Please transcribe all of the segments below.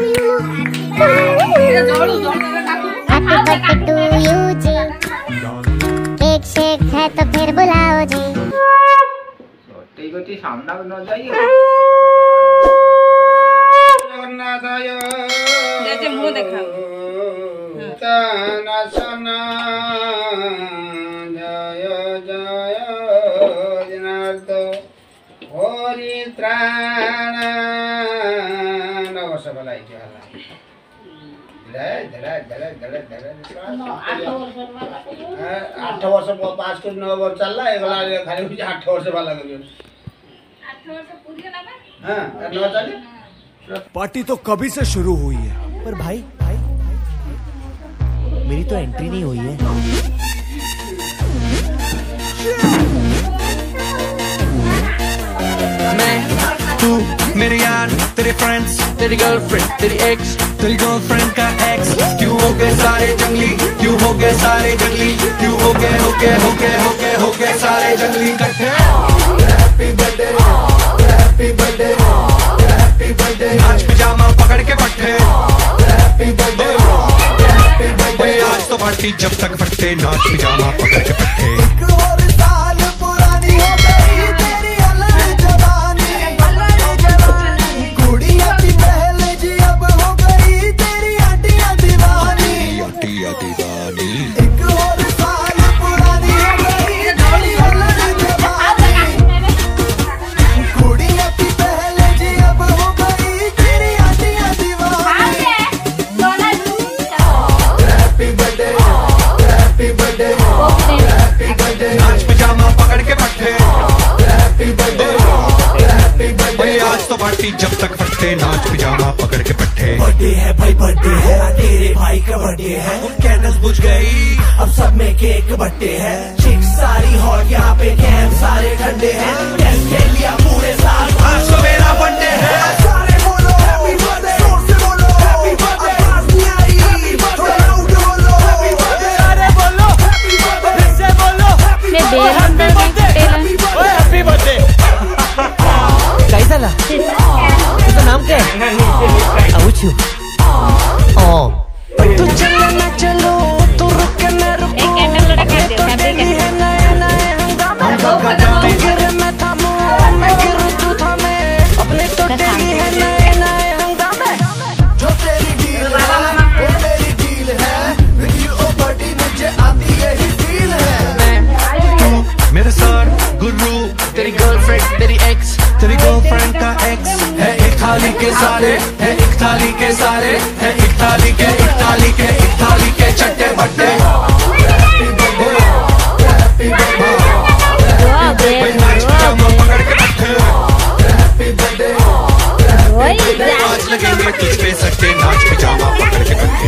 Birthday to you जी। Cake shake है तो फिर बुलाओ जी। गोटी सामना न जाइए। जैसे मुंह दिखाओ। तना सना जय जय जनार्दन हरि त्राण नवस भलाई के हला दले 8 वर्ष पास कर 9 वर्ष चलला एगला खाली 8 वर्ष वाला करियो 8 वर्ष पूरी ना हां 9 चले पार्टी तो कभी से शुरू हुई है। पर भाई मेरी तो एंट्री नहीं हुई है। मैं तू मेरे यार तेरे फ्रेंड्स तेरी गर्लफ्रेंड तेरी एक्स तेरी गर्लफ्रेंड का एक्स क्यों हो गए सारे जंगली क्यों हो गए सारे जंगली क्यों हो गए सारे जंगली इकट्ठे। Happy birthday happy birthday happy birthday नाच पिजामा पकड़ के पट्टे। हैप्पी बर्थडे आज तो पार्टी जब तक फटते नाच पिजामा पकड़ के पट्टे। नाच पिजामा पकड़ के पट्टे। हैप्पी बर्थडे आज तो पार्टी जब तक फटते नाच पिजामा पकड़ के पट्टे। बर्थडे है भाई बर्थडे है तेरे भाई का बर्थडे है। कैंडल्स बुझ गई अब सब में केक बर्थडे है। चिक्स सारी हॉट यहाँ पे कैंप सारे ठंडे हैं। कैंप के लिया पूरे साल आज तो मेरा बर्थडे है। सारे बोलो हैप्पी बर्थडे जोर से बोलो हैप्पी बर्थडे आवाज नहीं आ रही हैप्पी बर्थडे लाउड बोलो हैप्पी बर्थडे सारे बोलो हैप्पी बर्थडे से बोलो मैं बेहद ओए हैप्पी बर्थडे कैसा ला इसका नाम क्या है? आउचू ओ तू चलो ना चलो तू रुक ना रुको एक कैंडल लगा के दे तेरी है नया नया हंगामा गिर मैं थामू मैं गिरूं तू थामे अपने तो तेरी है नया नया हंगामा जो तेरी डील है वो मेरी डील है विद यू ओ बॉडी मुझे आती यही फील है। मेरे सर गुरु तेरी गर्लफ्रेंड तेरी एक्स तेरी गर्लफ्रेंड का एक्स है। एक थाली के सारे है एक थाली के सारे है एक थाली के चट्टे बट्टे। हैप्पी बर्थडे नाच पिजामा पकड़ के पट्टे। हैप्पी बर्थडे आज लगेंगे तुझ पे सट्टे नाच पिजामा पकड़ के पट्टे।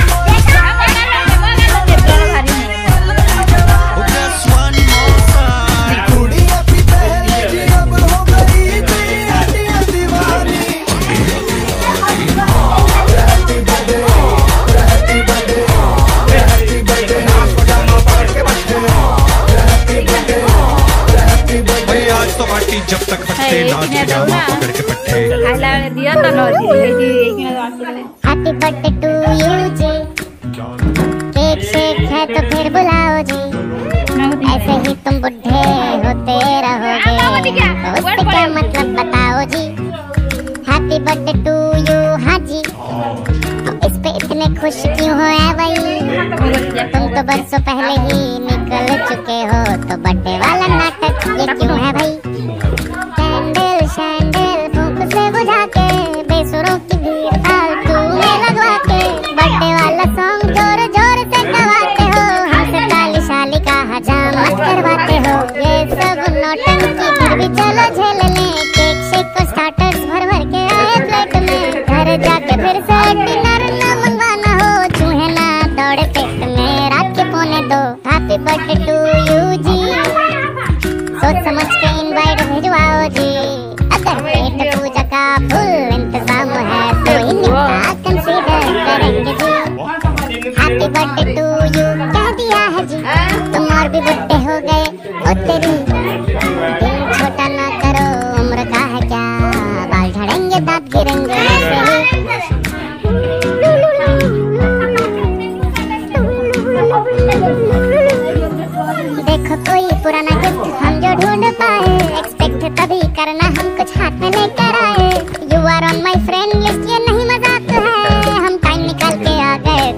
तो पार्टी जब तक फटते नाच पिजामा पकड़ के पट्टे। दिया तो लो जी हैप्पी बर्थडे टू यू जी। केक शेक है तो फिर बुलाओ जी। ऐसे ही तुम बुढ़े होते रहोगे तो उससे क्या मतलब बताओ जी। हैप्पी बर्थडे टू यू हाँ जी। इस पे इतने खुश क्यों हो है भाई? तुम तो बरसों पहले ही निकल चुके हो तो बर्थडे वाला नाटक ये क्यों है भाई? कैंडल शैंडल फूंक से बुझा के बेसुरों की भीड़ फालतू में लगवा के बर्थडे वाला सॉन्ग जोर जोर से गवाते हो। हमसे काली शाली का हजामत करवाते हो। ये सब नौटंकी फिर भी चलो झेल लें। केक शेक को स्टार्टर्स भर भर के आए प्लेट में। घर जाके फिर से डिनर ना मंगवाना हो। चूहे ना दौड़े पेट में रात के 1:45। हैप्पी बर्थडे टू यू जी। सोच समझ के इनवाइट भिजवाओ जी। अगर पेट पूजा का फुल इंतजाम है तो इनका कंसीडर करेंगे जी। हैप्पी बर्थडे टू यू कह दिया है जी। तुम और भी बुढ़े हो गए ओ तेरी दिल छोटा ना करो उम्र का है क्या। बाल झड़ेंगे दांत गिरेंगे ऐसे ही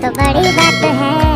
तो बड़ी बात है।